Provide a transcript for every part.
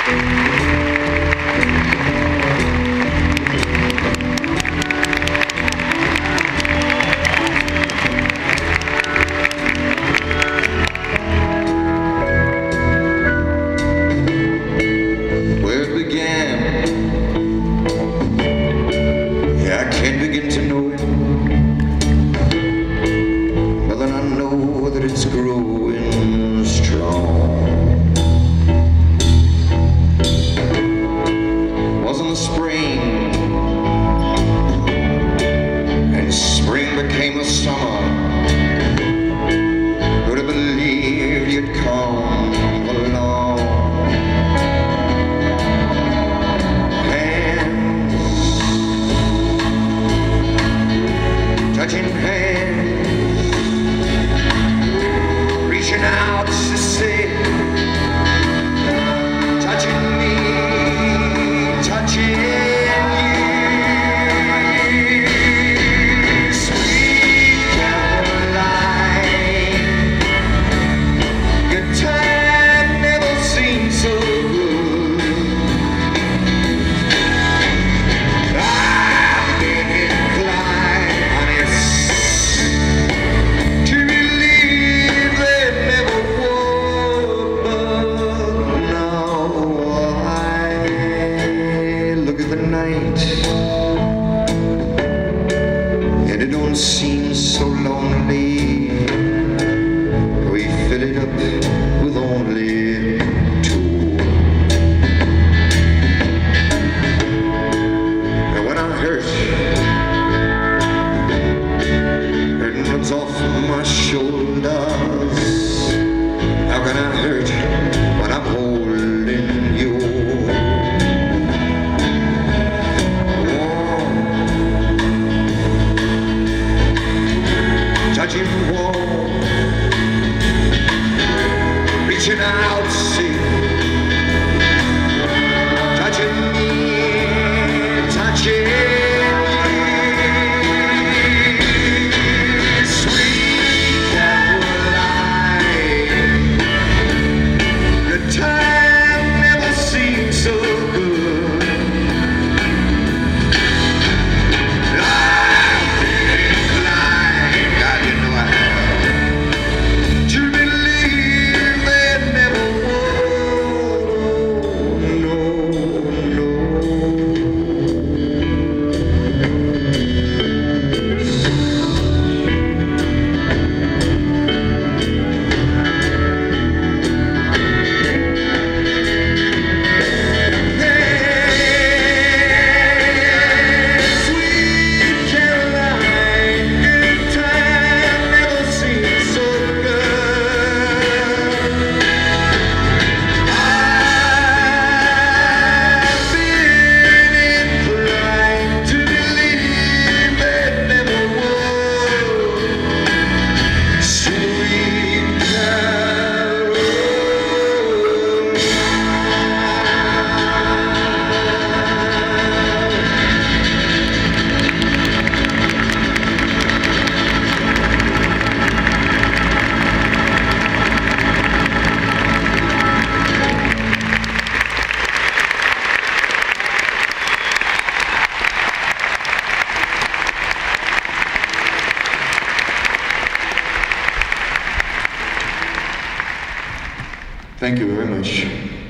Thank you very much.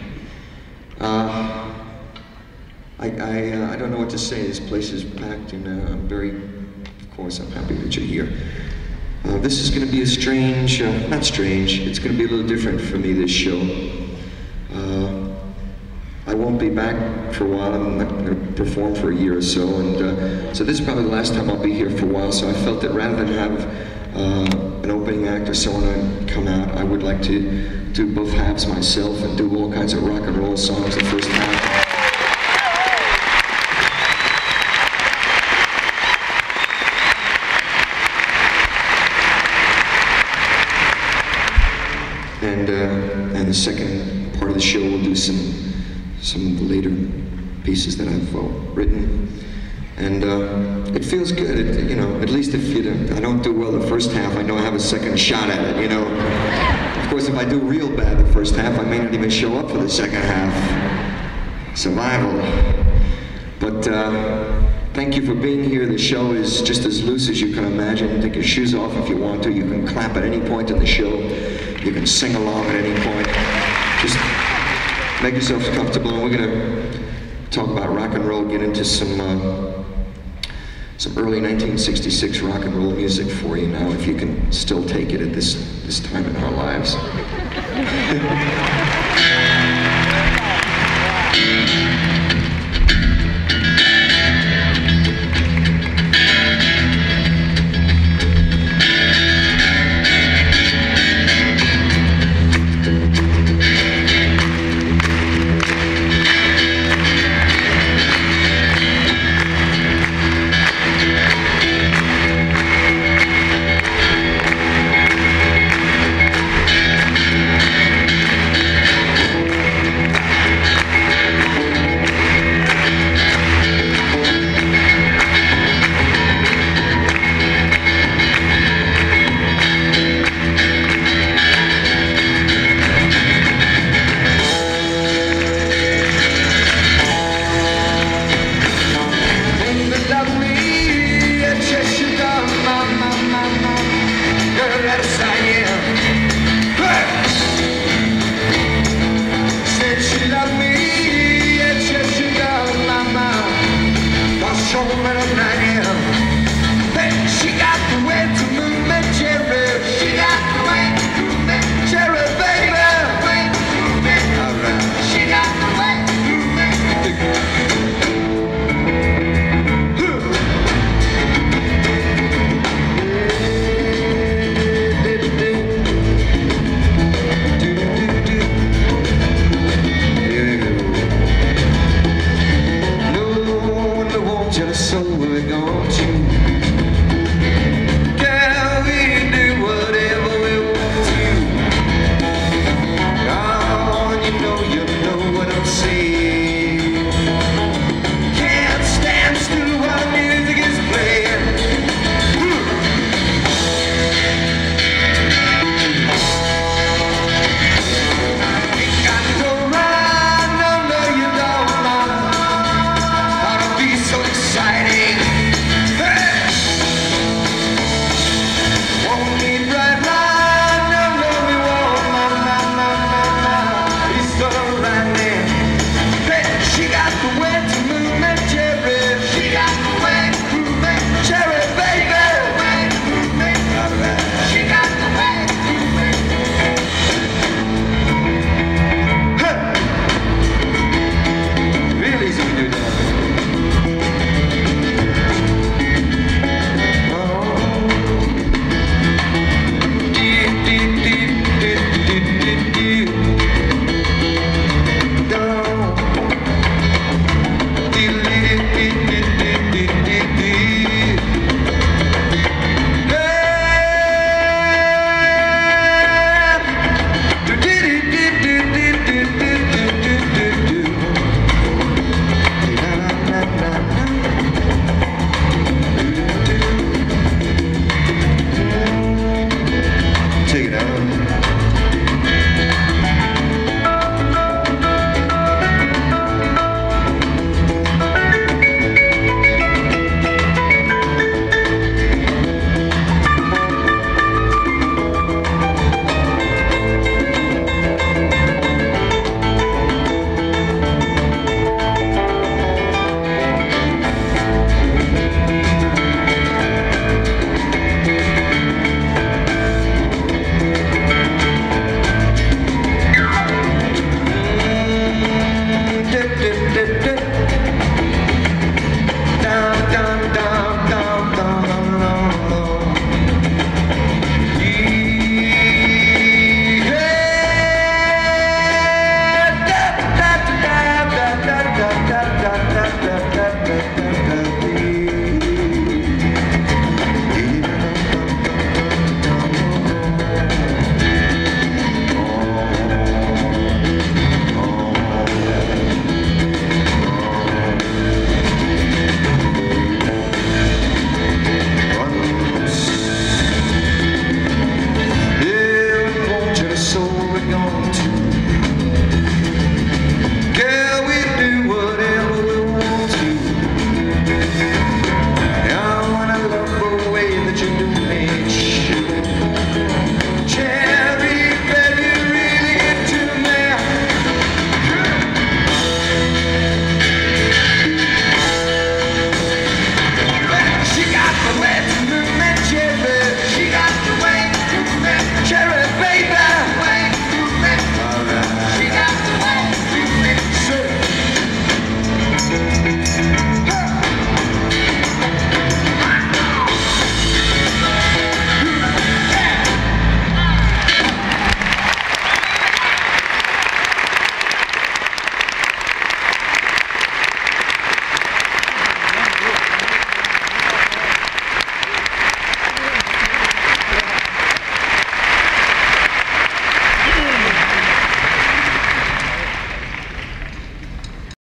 I don't know what to say. This place is packed, and I'm very, of course, I'm happy that you're here. This is going to be a strange, not strange, it's going to be a little different for me, this show. I won't be back for a while. I'm not going to perform for a year or so, and so this is probably the last time I'll be here for a while, so I felt that rather than have an opening act or someone come out, I would like to do both halves myself and do all kinds of rock and roll songs the first half. And the second part of the show we'll do some of the later pieces that I've written. And it feels good, you know, at least if I don't do well the first half, I know I have a second shot at it, you know. Of course, if I do real bad the first half, I may not even show up for the second half. survival. But thank you for being here. The show is just as loose as you can imagine. Take your shoes off if you want to. You can clap at any point in the show. You can sing along at any point. Just make yourselves comfortable, and we're going to talk about rock and roll, get into some early 1966 rock and roll music for you now, if you can still take it at this time in our lives.